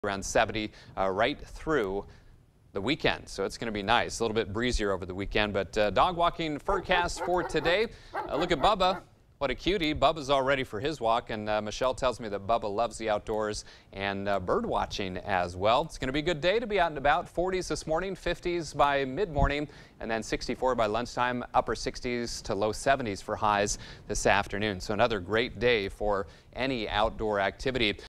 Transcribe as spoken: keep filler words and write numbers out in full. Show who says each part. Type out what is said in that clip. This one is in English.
Speaker 1: Around seventy uh, right through the weekend. So it's going to be nice. A little bit breezier over the weekend, but uh, dog walking forecast for today. Uh, look at Bubba. What a cutie. Bubba's all ready for his walk, and uh, Michelle tells me that Bubba loves the outdoors and uh, bird watching as well. It's going to be a good day to be out and about. forties this morning, fifties by mid-morning, and then sixty-four by lunchtime, upper sixties to low seventies for highs this afternoon. So another great day for any outdoor activity.